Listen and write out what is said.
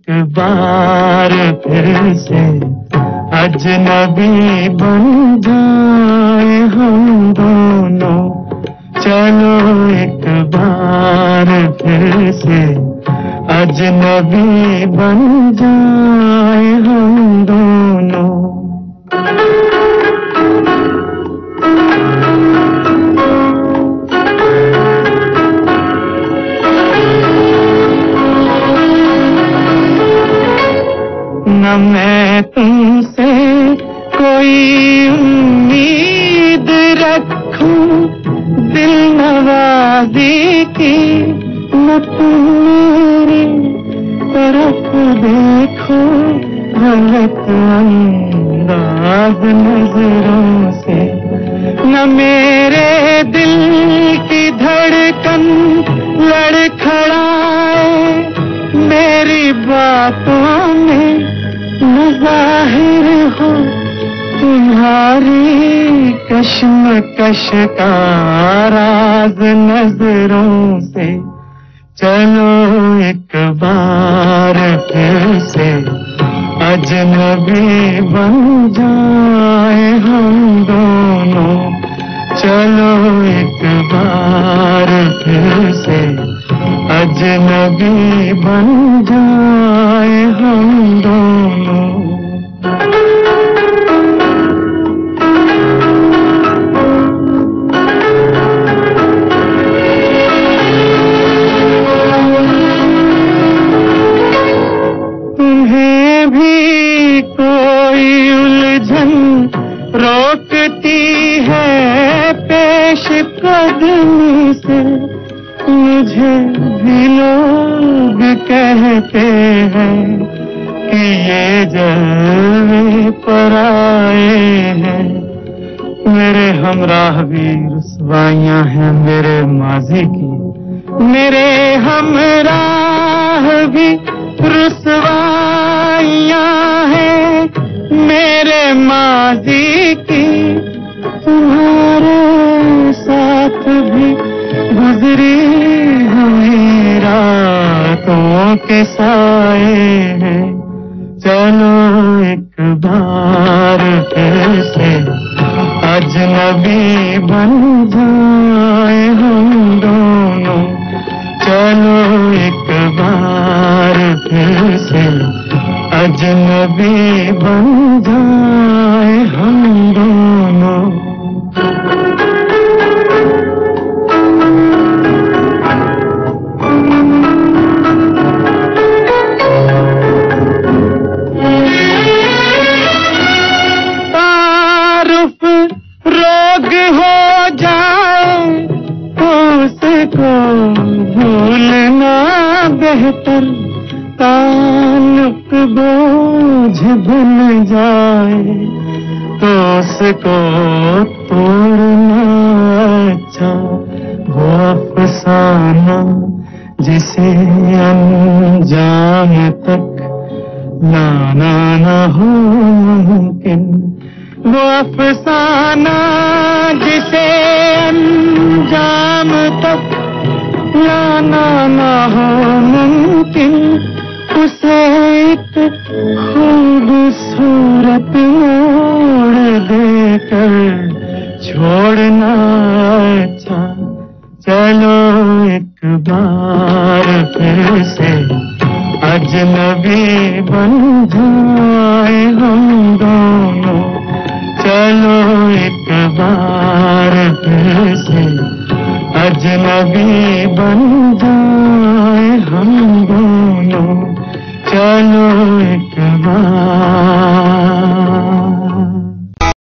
बार फिर से अजनबी बन जाए हम दोनों। चलो एक बार फिर से अजनबी बन जाए हम दोनों। न मैं तुमसे कोई उम्मीद रखूं दिल नवाज़ी की, न तुम मेरी तरफ देखो गलत अंदाज नजरों से। न मेरे दिल की धड़कन लड़खड़ाए मेरी बातों में, न ज़ाहिर हो तुम्हारी कश्मकश का राज नजरों से। चलो एक बार फिर से अजनबी बन जाए हम दोनों। चलो एक बार फिर से अजनबी बन जाए हम दोनों। तुम्हें भी कोई उलझन रोकती है पेश कदमी से, मुझे भी लोग कहते हैं कि ये जलवे पर आए हैं। मेरे हमराह भी रुसवाइयां हैं मेरे माजी की, मेरे हमराह भी रुसवाइयां हैं मेरे माजी की। तुम्हारे साथ भी गुजरी हमें रातों के साए हैं। चलो एक बार फिर से अजनबी बन जाए हम दोनों। चलो एक बार फिर से अजनबी बन जाए हम दोनों। तारुफ रोग हो जाए तो उसको भूलना बेहतर, ताल्लुक बोझ बन जाए तो उसको तोड़ना अच्छा। वो अफसाना जिसे अंजाम तक लाना न हो मुमकिन, वो अफसाना जिसे अंजाम तक लाना न हो मुमकिन, उसे एक खूबसूरत मोड़ देकर छोड़ना अच्छा। चलो एक बार फिर से अजनबी बन जाए हम दोनों। चलो एक बार फिर से अजनबी बन जाए हम दोनों। चलो एक बार